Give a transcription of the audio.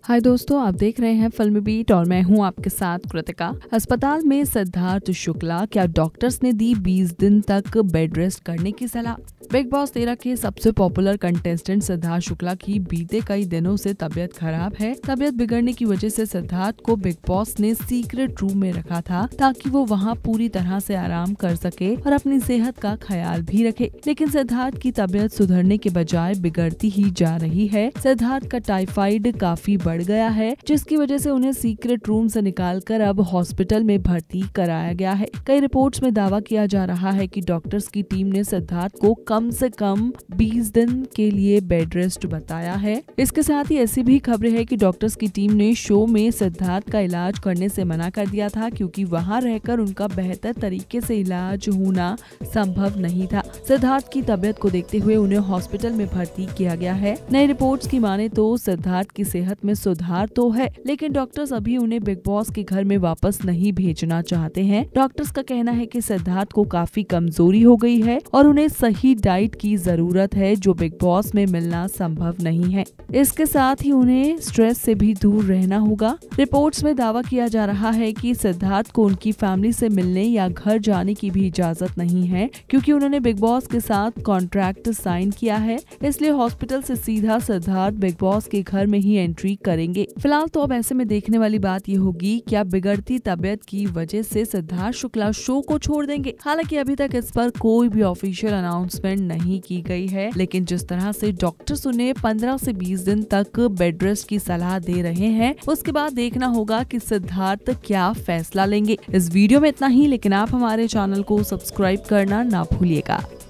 हाय दोस्तों, आप देख रहे हैं फिल्मी बीट और मैं हूं आपके साथ कृतिका। अस्पताल में सिद्धार्थ शुक्ला, क्या डॉक्टर्स ने दी 20 दिन तक बेड रेस्ट करने की सलाह। बिग बॉस 13 के सबसे पॉपुलर कंटेस्टेंट सिद्धार्थ शुक्ला की बीते कई दिनों से तबीयत खराब है। तबीयत बिगड़ने की वजह से सिद्धार्थ को बिग बॉस ने सीक्रेट रूम में रखा था ताकि वो वहां पूरी तरह से आराम कर सके और अपनी सेहत का ख्याल भी रखे। लेकिन सिद्धार्थ की तबीयत सुधरने के बजाय बिगड़ती ही जा रही है। सिद्धार्थ का टाइफाइड काफी बढ़ गया है, जिसकी वजह से उन्हें सीक्रेट रूम से निकालकर अब हॉस्पिटल में भर्ती कराया गया है। कई रिपोर्ट्स में दावा किया जा रहा है कि डॉक्टर्स की टीम ने सिद्धार्थ को कम से कम 20 दिन के लिए बेड रेस्ट बताया है। इसके साथ ही ऐसी भी खबरें हैं कि डॉक्टर्स की टीम ने शो में सिद्धार्थ का इलाज करने से मना कर दिया था, क्योंकि वहां रहकर उनका बेहतर तरीके से इलाज होना संभव नहीं था। सिद्धार्थ की तबीयत को देखते हुए उन्हें हॉस्पिटल में भर्ती किया गया है। नई रिपोर्ट्स की माने तो सिद्धार्थ की सेहत में सुधार तो है, लेकिन डॉक्टर्स अभी उन्हें बिग बॉस के घर में वापस नहीं भेजना चाहते हैं। डॉक्टर्स का कहना है कि सिद्धार्थ को काफी कमजोरी हो गई है और उन्हें सही डाइट की जरूरत है, जो बिग बॉस में मिलना संभव नहीं है। इसके साथ ही उन्हें स्ट्रेस से भी दूर रहना होगा। रिपोर्ट्स में दावा किया जा रहा है कि सिद्धार्थ को उनकी फैमिली से मिलने या घर जाने की भी इजाजत नहीं है, क्योंकि उन्होंने बिग बॉस के साथ कॉन्ट्रैक्ट साइन किया है। इसलिए हॉस्पिटल से सीधा सिद्धार्थ बिग बॉस के घर में ही एंट्री करेंगे। फिलहाल तो अब ऐसे में देखने वाली बात ये होगी, क्या बिगड़ती तबीयत की वजह से सिद्धार्थ शुक्ला शो को छोड़ देंगे। हालांकि अभी तक इस पर कोई भी ऑफिशियल अनाउंसमेंट नहीं की गई है, लेकिन जिस तरह से डॉक्टर्स उन्हें 15 से 20 दिन तक बेड रेस्ट की सलाह दे रहे हैं, उसके बाद देखना होगा कि सिद्धार्थ क्या फैसला लेंगे। इस वीडियो में इतना ही, लेकिन आप हमारे चैनल को सब्सक्राइब करना ना भूलिएगा।